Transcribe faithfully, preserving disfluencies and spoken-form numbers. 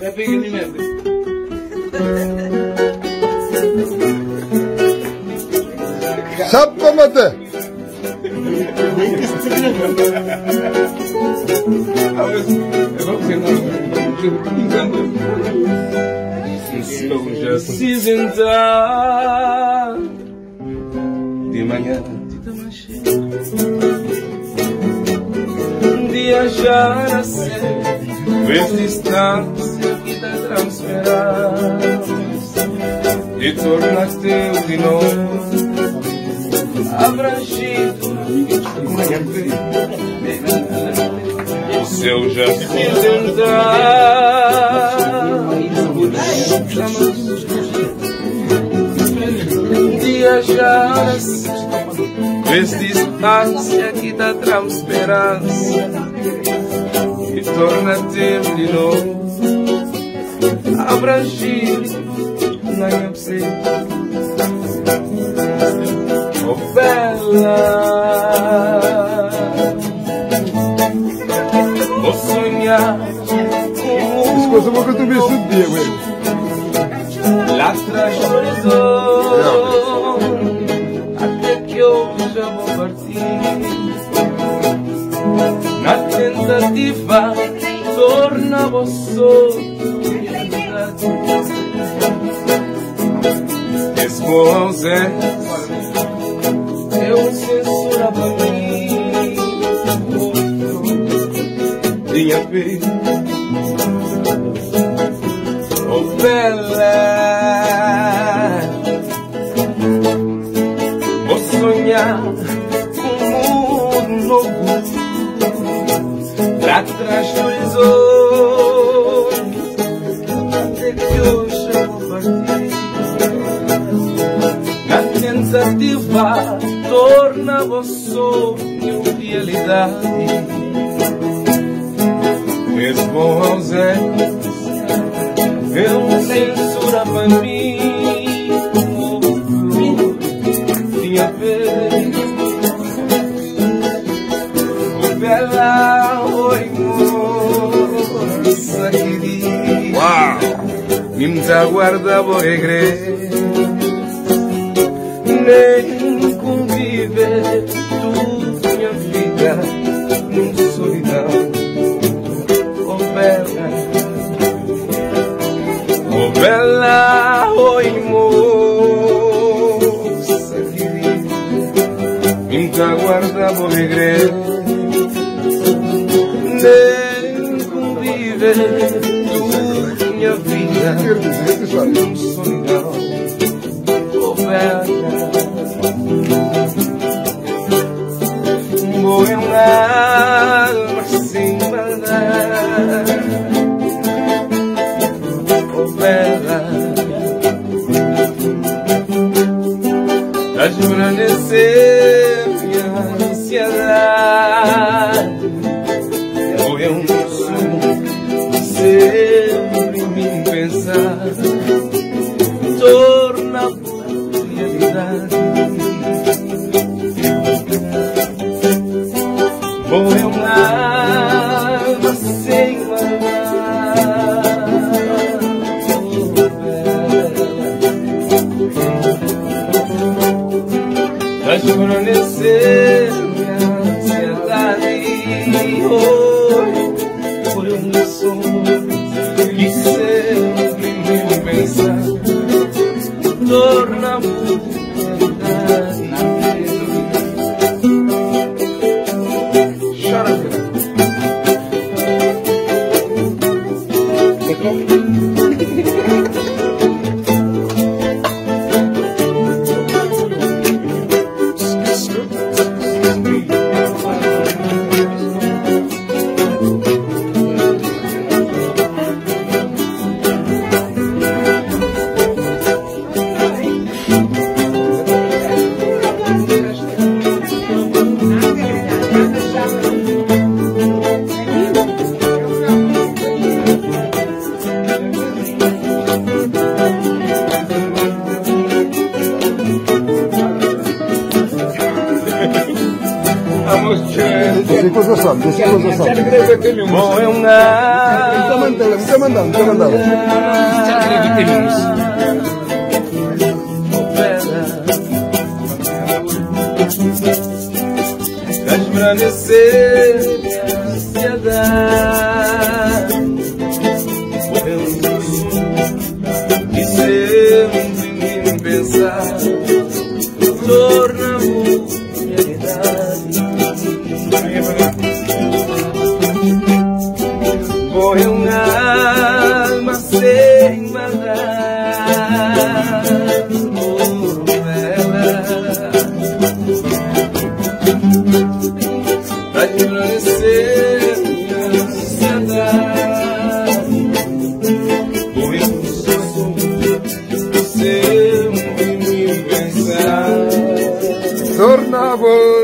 É pequenino. Sabe como até? Estou já se sentar de manhã de achar a ser vez distância que te transferência de tornar-te de novo abrangido se eu já se tentar de achar vez distância que dá transferência e torna-te de novo abrangido na minha presença. Oh bela, vou sonhar Isso coisa boa que eu também dia, ué. lá atrás do horizonte, até que eu já vou partir, na tentativa torna você realidade. Mesmo ausente eu censura pra mim, minha vida, oh bela, vou sonhar com um mundo novo, lá atrás do horizonte, até que hoje eu vou partir, na tentativa torna o sonho realidade. Mesmo ausente, eu censura pra mim, minha vez, oh bela, oi moça querida, uau, me aguarda vou regresso, nem conviver tu minha vida num solidão. Oh bela, oh bela, oi moça querida, me aguarda vou regresso, nem conviver tu minha vida num solidão. Oh bela, vou em uma alma sem maldade, oh bela, a esbrandecer minha ansiedade, vou em um sonho sempre me pensar, torna a realidade. Vou eu uma alma sem maldade, oh bela, pra escurecer minha ansiedade, oh, por um sonho que sempre me pensar, torna a realidade. Deixa coisa sabe, deixa coisa sabe. Bom é um ar olha, nunca mandava, nunca mandava. Já acreditemos. Pra esbrandecer minha ansiedade, morreu um sonho e sempre me pensar, torna-o realidade. Morreu uma alma sem maldade por ela. Pra esbrandecer minha ansiedade, morreu um sonho sempre me pensar, Tornavo